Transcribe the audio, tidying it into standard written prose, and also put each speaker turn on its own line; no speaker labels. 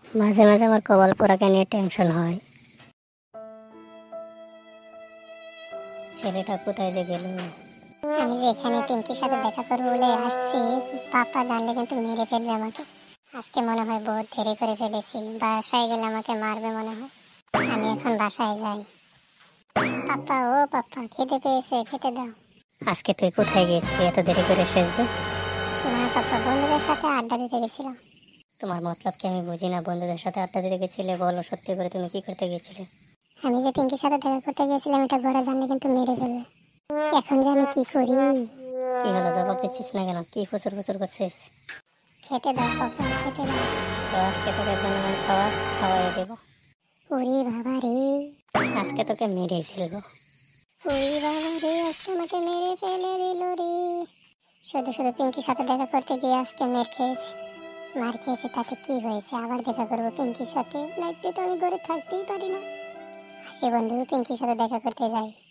মাঝে মাঝে আমার কপাল পোড়াকে নিয়ে টেনশন হয়। ছেলেটা কোথায় যে গেল।
আমি যে এখানে পিঙ্কির সাথে দেখা করবো বলে আসছি, পাপা জানলে কিন্তু মেরে ফেলবে আমাকে। আজকে মনে হয় বহুত দেরি করে ফেলেছি, বাসায় গেলে আমাকে মারবে মনে হয়। আমি এখন বাসায় যাই। পাপা, ও পাপা, খিদে পেয়েছে, খেতে দাও।
আজকে তুই কোথায় গিয়েছিলি এত দেরি করে শেষ যে?
না পাপা, বন্ধুদের সাথে আড্ডা দিতে গেছিলাম।
তোমার মতলব কি আমি বুঝি না। বন্ধুদের সাথে আড্ডা দিতে গেছিলে, বলো সত্যি করে তুমি কি করতে গিয়েছিলে?
আমি যে পিঙ্কির সাথে দেখা করতে গেছিলাম এটা ঘরে জানলে কিন্তু মেরে ফেলবে। এখন যে আমি কি করি?
কি হলো, জবাব দিচ্ছিস না কেন? কি ফুসুর ফুসুর করছিস?
খেতে দাও পাপা, খেতে দাও।
তো আজকে তোকে জন্য আমি খাওয়াই দেবো।
ওরে বাবা রে,
আজকে তোকে মেরেই ফেলবো।
ওরে বাবা রে, আজকে আমাকে মেরে ফেলে দিল রে। শুধু শুধু পিঙ্কির সাথে দেখা করতে গিয়ে আজকে মার খেয়েছি তাতে কি হয়েছে? আবার দেখা করবো পিঙ্কির সাথে। লাইফে তো আমি ঘরে থাকতেই পারি না। হাসি বন্ধু, পিঙ্কির সাথে দেখা করতে যাই।